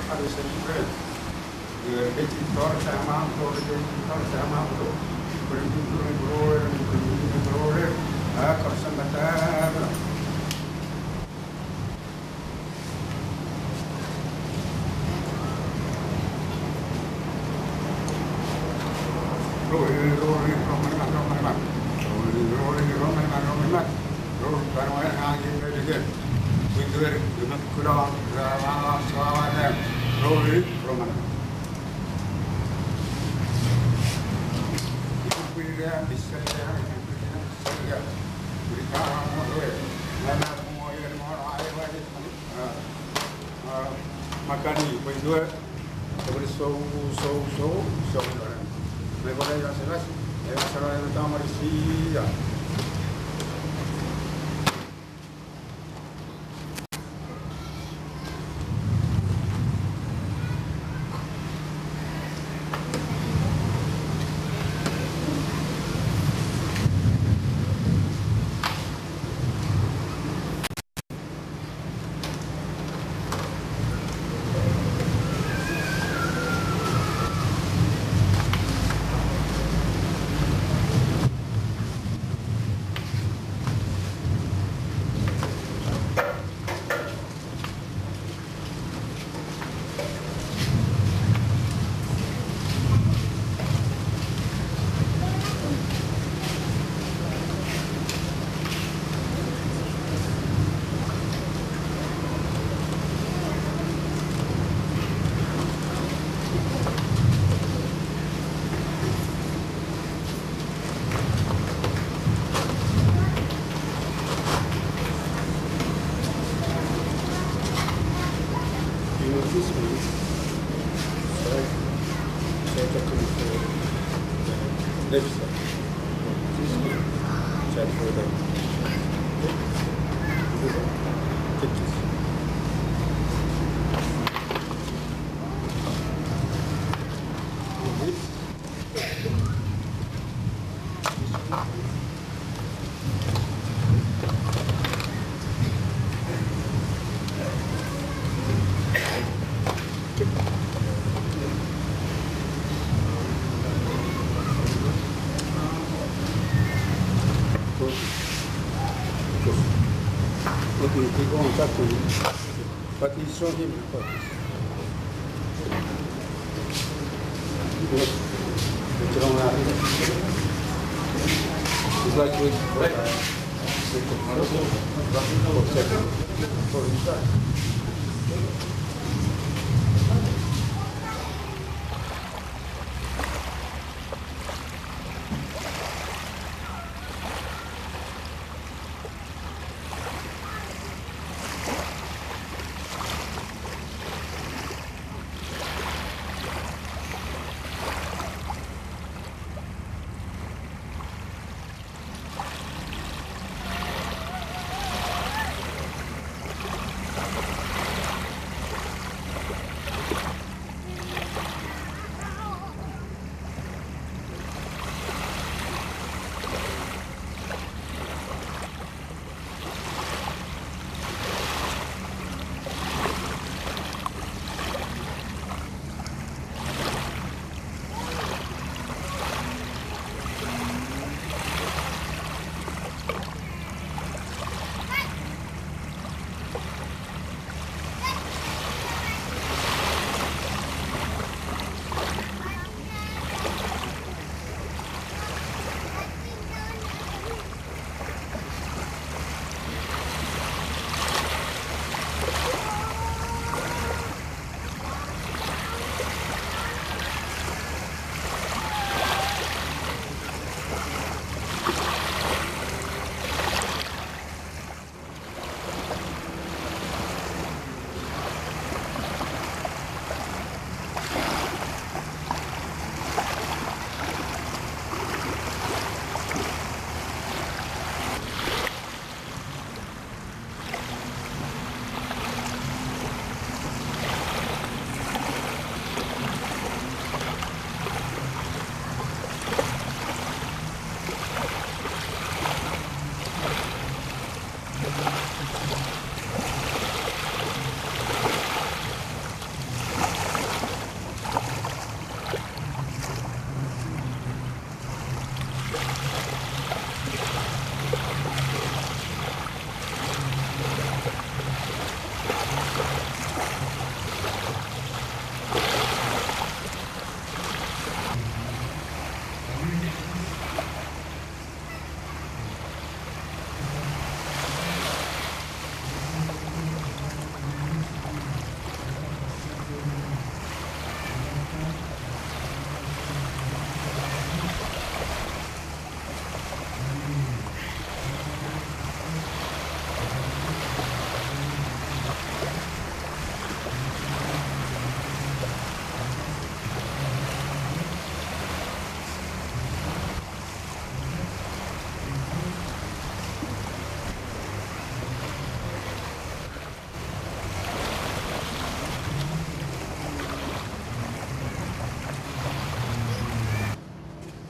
Atari Ceremony. Editor sama editor sama bro. Bro, korsan batar. Makani, pois dua, sobre sou, me voglio dire se vai, e la sarà una marisia. But he saw him before this. It's like with for inside.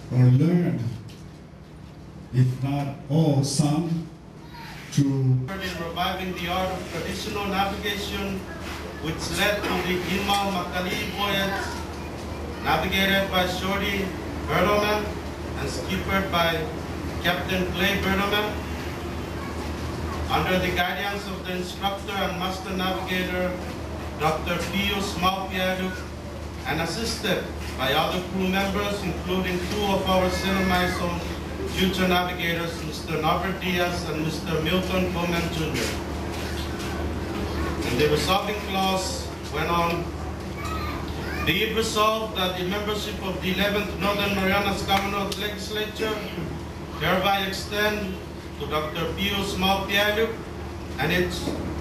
or learned, if not all, some, through in reviving the art of traditional navigation, which led to the Imal Makali voyage, navigated by Shorty Bertelman and skippered by Captain Clay Bertelman, under the guidance of the instructor and master navigator, Dr. Pius Piailug, and assisted by other crew members, including two of our Ceremony future navigators, Mr. Norbert Diaz and Mr. Milton Coleman Jr. And the resolving clause went on, be it resolved that the membership of the 11th Northern Marianas Commonwealth Legislature hereby extend to Dr. Pius Piailug and its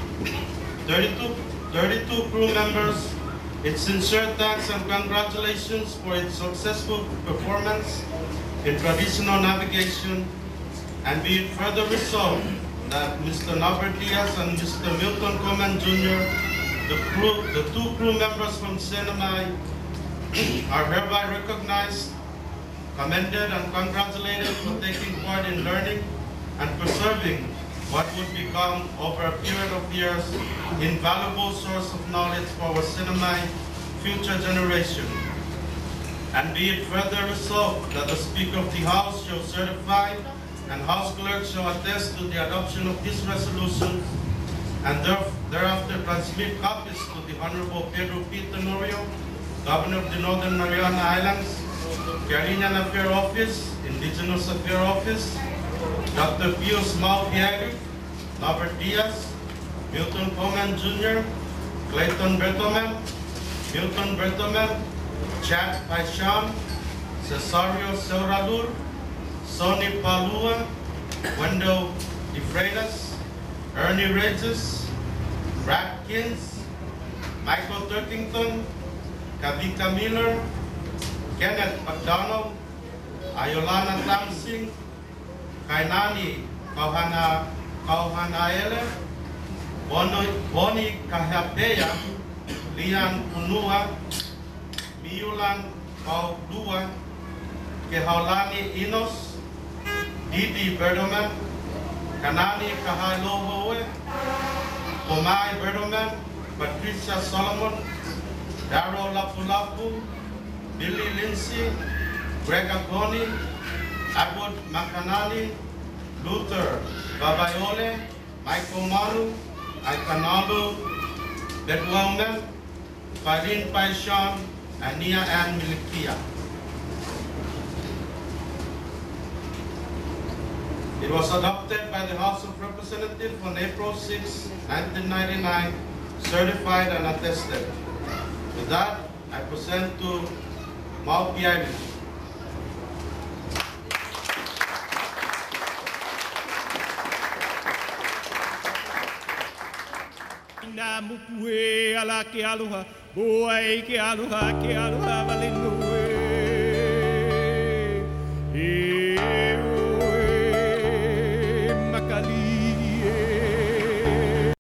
32 crew members its sincere thanks and congratulations for its successful performance in traditional navigation, and be it further resolved that Mr. Norbert Diaz and Mr. Milton Coleman Jr., the two crew members from Ceremony, are hereby recognized, commended, and congratulated for taking part in learning and preserving what would become, over a period of years, invaluable source of knowledge for our Ceremony future generation. And be it further resolved that the Speaker of the House shall certify and House Clerk shall attest to the adoption of this resolution, and thereafter transmit copies to the Honorable Pedro P. Tenorio, Governor of the Northern Mariana Islands, Caribbean Affairs Office, Indigenous Affairs Office, Dr. Pius Piailug, Norbert Diaz, Milton Coleman Jr., Clayton Bertelman, Milton Bertelman, Chad Paisham, Cesario Serrador, Sonny Palua, Wendell DeFreitas, Ernie Regis, Brad Kins, Michael Turkington, Kavika Miller, Kenneth McDonald, Ayolana Tamsing, Kainani Kauhanaele, Boni Kahapeya, Lian Punua, Miulan Kaudua, Kehaulani Inos, Didi Bertelman, Kanani Kahailohoe, Tomai Bertelman, Patricia Solomon, Darrow Lapulapu, Billy Lindsay, Greg Agoni, Edward Makanani, Luther Babayole, Michael Manu, Aikanalu, Bedwellman, Farin Paisham, and Nia Ann Milikia. It was adopted by the House of Representatives on April 6, 1999, certified and attested. With that, I present to Piailug. Na mukue ala ke aluha, boai ke aluha valinu.